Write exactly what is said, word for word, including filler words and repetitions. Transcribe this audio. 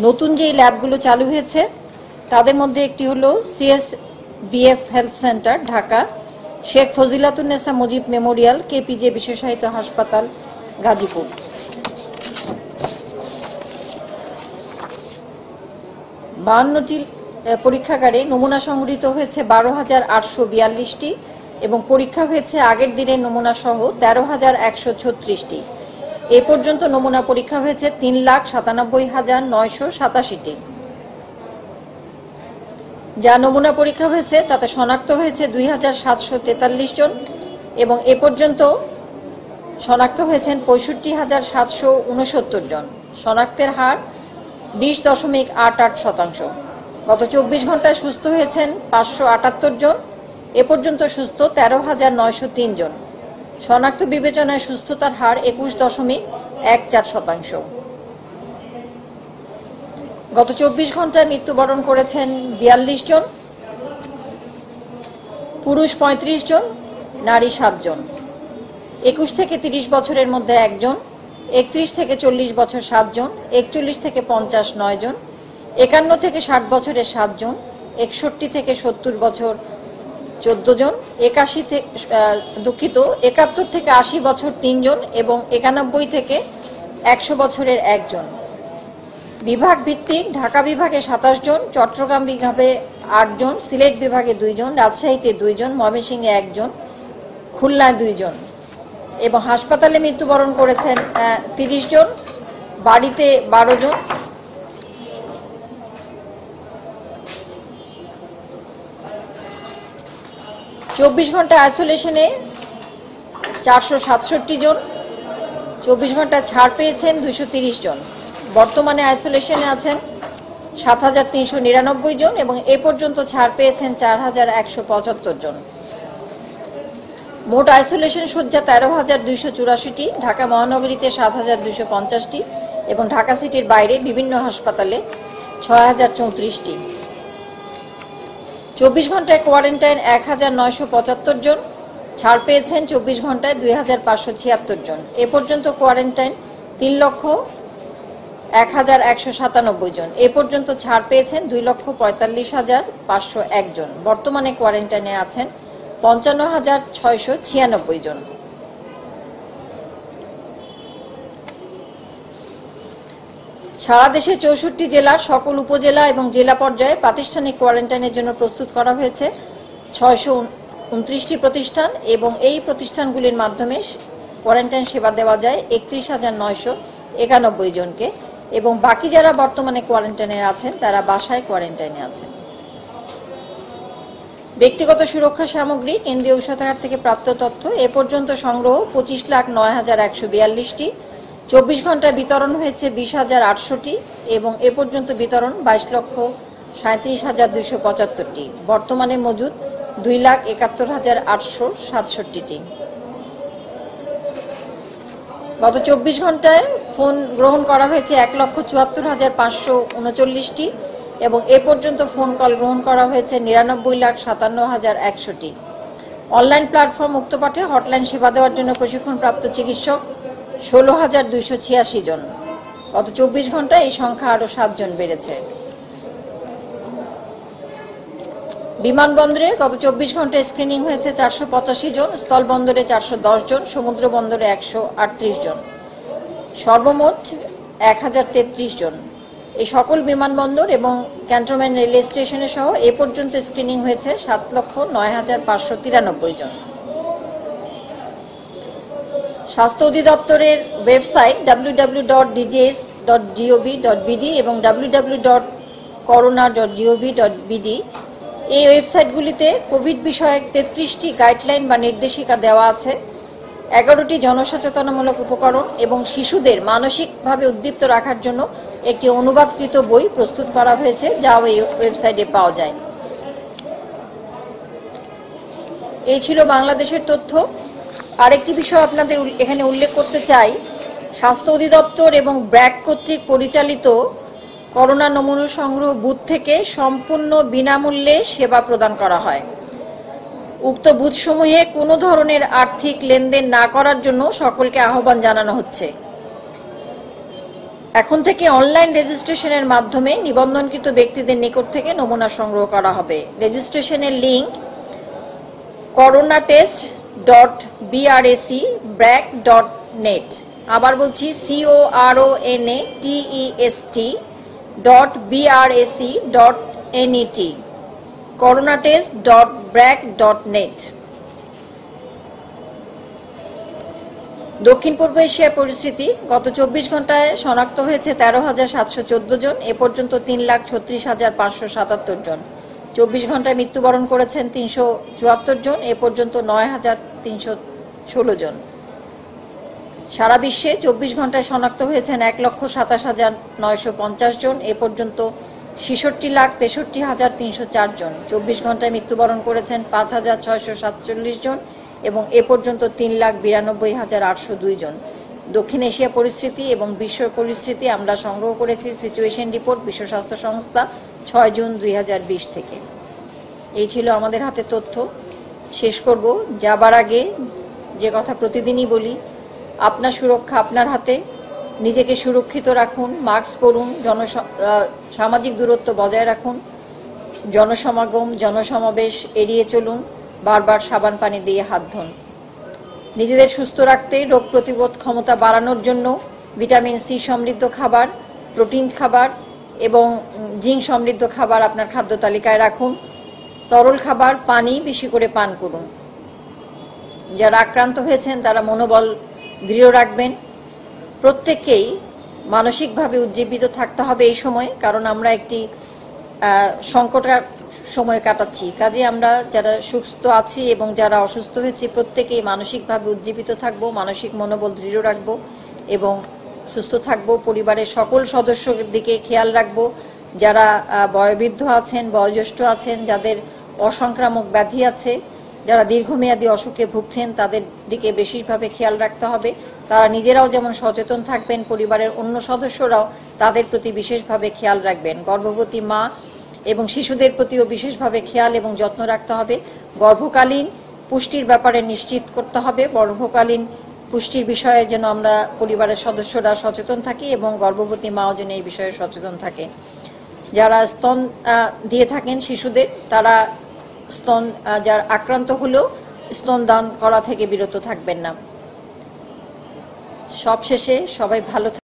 নতুন যে ল্যাবগুলো চালু হয়েছে তাদের মধ্যে একটি হলো CSBF health centre Dhaka, Sheikh Fazilatunnesa Mujib memorial KPJ বিশেষায়িত হাসপাতাল গাজীপুর। বাহান্নটি পরীক্ষাগারে নমুনা সংগৃহীত হয়েছে বারো হাজার আটশো বিয়াল্লিশটি এবং পরীক্ষা হয়েছে আগের দিনের নমুনা সহ তেরো হাজার একশো ছত্রিশটি। এ পর্যন্ত নমুনা পরীক্ষা হয়েছে তিন লাখ সাতানব্বই হাজার নয়শো সাতাশিটি। যা নমুনা পরীক্ষা হয়েছে তাতে শনাক্ত হয়েছে দুই হাজার সাতশো তেতাল্লিশ জন এবং এ পর্যন্ত শনাক্ত হয়েছেন পঁয়ষট্টি হাজার সাতশো উনসত্তর জন। শনাক্তের হার বিশ দশমিক আট আট শতাংশ। গত চব্বিশ ঘন্টায় সুস্থ হয়েছেন পাঁচশো আটাত্তর জন। এ পর্যন্ত সুস্থ তেরো হাজার নয়শো তিন জন। শনাক্ত বিবেচনায় সুস্থতার হার একুশ দশমিক এক চার শতাংশ। গত চব্বিশ ঘন্টায় মৃত্যুবরণ করেছেন বিয়াল্লিশ জন, পুরুষ পঁয়ত্রিশ জন, নারী সাত জন। একুশ থেকে তিরিশ বছরের মধ্যে একজন, একত্রিশ থেকে চল্লিশ বছর সাত জন, একচল্লিশ থেকে পঞ্চাশ নয় জন, একান্ন থেকে ষাট বছরের সাত জন, একষট্টি থেকে সত্তর বছর চোদ্দ জন, একাশি থেকে দুঃখিত একাত্তর থেকে আশি বছর তিনজন এবং একানব্বই থেকে একশো বছরের একজন। বিভাগ ভিত্তিক ঢাকা বিভাগে সাতাশ জন, চট্টগ্রাম বিভাগে আট জন, সিলেট বিভাগে দুইজন, রাজশাহীতে দুইজন, ময়মনসিংহে একজন, খুলনায় দুইজন এবং হাসপাতালে মৃত্যুবরণ করেছেন তিরিশ জন, বাড়িতে বারো জন। চব্বিশ ঘন্টা আইসোলেশনে চারশো সাতষট্টি জন, চব্বিশ ঘন্টায় ছাড় পেয়েছেন দুইশো তিরিশ জন। বর্তমানে আইসোলেশনে আছেন সাত হাজার তিনশো নিরানব্বই জন এবং এ পর্যন্ত ছাড় পেয়েছেন চার হাজার একশো পঁচাত্তর জন। মোট আইসোলেশন শয্যা তেরো হাজার দুইশো চুরাশিটি, ঢাকা মহানগরীতে সাত হাজার দুইশো পঞ্চাশটি এবং ঢাকা সিটির বাইরে বিভিন্ন হাসপাতালে ছয় হাজার চৌত্রিশটি। চব্বিশ ঘন্টায় কোয়ারেন্টাইন এক হাজার নয়শো পঁচাত্তর জন, ছাড় পেয়েছেন চব্বিশ ঘন্টায় দুই হাজার পাঁচশো ছিয়াত্তর জন। এ পর্যন্ত কোয়ারেন্টাইন তিন লক্ষ এক হাজার একশো সাতানব্বই জন। এ পর্যন্ত ছাড় পেয়েছেন দুই লক্ষ পঁয়তাল্লিশ হাজার পাঁচশো এক জন। বর্তমানে কোয়ারেন্টাইনে আছেন পঞ্চান্ন হাজার ছয়শো ছিয়ানব্বই জন। সারা দেশে চৌষট্টি জেলার সকল উপজেলা এবং জেলা পর্যায়ে প্রাতিষ্ঠানিক কোয়ারেন্টাইনের জন্য প্রস্তুত করা হয়েছে ছয়শো উনত্রিশটি প্রতিষ্ঠান এবং এই প্রতিষ্ঠানগুলির মাধ্যমে কোয়ারেন্টাইন সেবা দেওয়া যায় একত্রিশ হাজার নয়শো একানব্বই জনকে এবং বাকি যারা বর্তমানে কোয়ারেন্টাইনে আছেন তারা বাসায় কোয়ারেন্টাইনে আছেন। ব্যক্তিগত সুরক্ষা সামগ্রী কেন্দ্রীয় ঔষধাগার থেকে প্রাপ্ত তথ্য এ পর্যন্ত সংগ্রহ পঁচিশ লাখ নয় হাজার একশো বিয়াল্লিশটি, চব্বিশ ঘন্টায় বিতরণ হয়েছে বিশ হাজার আটশোটি এবং এ পর্যন্ত বিতরণ বাইশ লক্ষ সাঁত্রিশ হাজার দুইশো পঁচাত্তরটি। বর্তমানে মজুদ দুই লাখ একাত্তর হাজার আটশো সাতষট্টিটি। গত চব্বিশ ঘন্টায় ফোন গ্রহণ করা হয়েছে এক লক্ষ চুয়াত্তর হাজার পাঁচশো উনচল্লিশটি এবং এ পর্যন্ত ফোন কল গ্রহণ করা হয়েছে নিরানব্বই লাখ সাতান্ন হাজার একশোটি। অনলাইন প্ল্যাটফর্ম মুক্তপাঠে হটলাইন সেবা দেওয়ার জন্য প্রশিক্ষণপ্রাপ্ত চিকিৎসক ষোলো হাজার দুইশো ছিয়াশি জন। গত চব্বিশ ঘন্টায় এই সংখ্যা আরও সাত জন বেড়েছে। বিমানবন্দরে গত চব্বিশ ঘন্টায় স্ক্রিনিং হয়েছে চারশো পঁচাশি জন, স্থলবন্দরে চারশো দশ জন, সমুদ্র বন্দরে একশো আটত্রিশ জন, সর্বমোট এক হাজার তেত্রিশ জন। এই সকল বিমানবন্দর এবং ক্যান্টনমেন্ট রেলওয়ে স্টেশনে সহ এ পর্যন্ত স্ক্রিনিং হয়েছে সাত লক্ষ নয় হাজার পাঁচশো তিরানব্বই জন। স্বাস্থ্য অধিদপ্তরের website W W W dot DGS dot GOV dot BD এবং W W W dot corona dot GOV dot BD এই ওয়েবসাইটগুলিতে কোভিড বিষয়ক তেত্রিশটি গাইডলাইন বা নির্দেশিকা দেওয়া আছে, এগারোটি জনসচেতনামূলক উপকরণ এবং শিশুদের মানসিকভাবে উদ্দীপ্ত রাখার জন্য একটি অনুবাদকৃত বই প্রস্তুত করা হয়েছে যা এই ওয়েবসাইটে পাওয়া যায়। এই ছিল বাংলাদেশের তথ্য। আরেকটি বিষয় আপনাদের এখানে উল্লেখ করতে চাই, স্বাস্থ্য অধিদপ্তর এবং ব্র্যাক কর্তৃক পরিচালিত করোনা নমুনা সংগ্রহ বুথ থেকে সম্পূর্ণ বিনামূল্যে সেবা প্রদান করা হয়। উক্ত বুথসমূহে কোনো ধরনের আর্থিক লেনদেন না করার জন্য সকলকে আহ্বান জানানো হচ্ছে। এখন থেকে অনলাইন রেজিস্ট্রেশনের মাধ্যমে নিবন্ধনকৃত ব্যক্তিদের নিকট থেকে নমুনা সংগ্রহ করা হবে। রেজিস্ট্রেশনের link corona test dot BRAC BRAC dot net. আবার বলছি C O R O N A T E S T dot BRAC dot NET corona test dot BRAC dot net. দক্ষিণ পূর্ব এশিয়ার পরিস্থিতি, গত চব্বিশ ঘন্টায় শনাক্ত হয়েছে তেরো হাজার সাতশো চোদ্দ জন, এ পর্যন্ত তিন লাখ ছত্রিশ হাজার পাঁচশো সাতাত্তর জন। চব্বিশ ঘন্টায় মৃত্যুবরণ করেছেন তিনশো চুয়াত্তর জন, এ পর্যন্ত নয় হাজার তিনশো ষোলো জন। সারা বিশ্বে চব্বিশ ঘন্টায় শনাক্ত হয়েছেন এক লক্ষ সাতাশ হাজার নয়শো পঞ্চাশ জন, এ পর্যন্ত ছেষট্টি লাখ তেষট্টি হাজার তিনশো চার জন। চব্বিশ ঘন্টায় মৃত্যুবরণ করেছেন পাঁচ হাজার ছয়শো সাতচল্লিশ জন এবং এ পর্যন্ত তিন লাখ বিরানব্বই হাজার আটশো দুই জন। দক্ষিণ এশিয়া পরিস্থিতি এবং বিশ্ব পরিস্থিতি আমরা সংগ্রহ করেছি সিচুয়েশন রিপোর্ট বিশ্ব স্বাস্থ্য সংস্থা ছয় জুন দুই হাজার বিশ থেকে। এই ছিল আমাদের হাতে তথ্য। শেষ করব যাবার আগে যে কথা প্রতিদিনই বলি, আপনার সুরক্ষা আপনার হাতে। নিজেকে সুরক্ষিত রাখুন, মাস্ক পরুন, জন সামাজিক দূরত্ব বজায় রাখুন, জনসমাগম জনসমাবেশ এড়িয়ে চলুন, বারবার সাবান পানি দিয়ে হাত ধুন। নিজেদের সুস্থ রাখতে রোগ প্রতিরোধ ক্ষমতা বাড়ানোর জন্য ভিটামিন সি সমৃদ্ধ খাবার, প্রোটিন খাবার এবং জিঙ্ক সমৃদ্ধ খাবার আপনার খাদ্য তালিকায় রাখুন। তরল খাবার, পানি বেশি করে পান করুন। যারা আক্রান্ত হয়েছেন তারা মনোবল দৃঢ় রাখবেন। প্রত্যেককেই মানসিকভাবে উজ্জীবিত থাকতে হবে এই সময়, কারণ আমরা একটি সংকটের সময় কাটাচ্ছি। কাজে আমরা যারা সুস্থ আছি এবং যারা অসুস্থ হয়েছি প্রত্যেকেই মানসিকভাবে উজ্জীবিত থাকবো, মানসিক মনোবল দৃঢ় রাখবো এবং সুস্থ থাকবো। পরিবারের সকল সদস্যদের দিকে খেয়াল রাখবো। যারা বয়োবৃদ্ধ আছেন, বয়োজ্যেষ্ঠ আছেন, যাদের অসংক্রামক ব্যাধি আছে, যারা দীর্ঘমেয়াদী অসুখে ভুগছেন তাদের দিকে বিশেষভাবে খেয়াল রাখতে হবে। তারা নিজেরাও যেমন সচেতন থাকবেন, পরিবারের অন্য সদস্যরাও তাদের প্রতি বিশেষভাবে খেয়াল রাখবেন। গর্ভবতী মা এবং শিশুদের প্রতিও বিশেষভাবে খেয়াল এবং যত্ন রাখতে হবে। গর্ভকালীন পুষ্টির ব্যাপারে নিশ্চিত করতে হবে। গর্ভকালীন পুষ্টির বিষয়ে যেন আমরা পরিবারের সদস্যরা সচেতন থাকি এবং গর্ভবতী মাও যেন এই বিষয়ে সচেতন থাকে। যারা স্তন দিয়ে থাকেন শিশুদের, তারা স্তন যার আক্রান্ত হলেও স্তন দান করা থেকে বিরত থাকবেন না। সবশেষে সবাই ভালো